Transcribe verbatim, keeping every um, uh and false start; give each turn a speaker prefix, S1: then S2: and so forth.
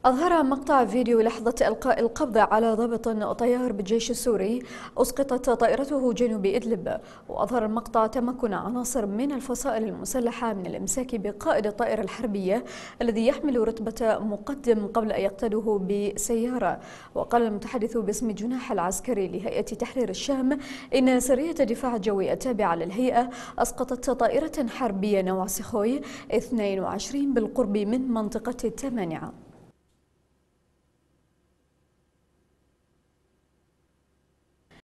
S1: أظهر مقطع فيديو لحظة إلقاء القبض على ضابط طيار بالجيش السوري أسقطت طائرته جنوب إدلب. وأظهر المقطع تمكن عناصر من الفصائل المسلحة من الإمساك بقائد الطائرة الحربية الذي يحمل رتبة مقدم قبل أن يقتاده بسيارة. وقال المتحدث باسم الجناح العسكري لهيئة تحرير الشام إن سرية الدفاع الجوي التابعة للهيئة أسقطت طائرة حربية نوع سخوي اثنين وعشرين بالقرب من منطقة التمانعة.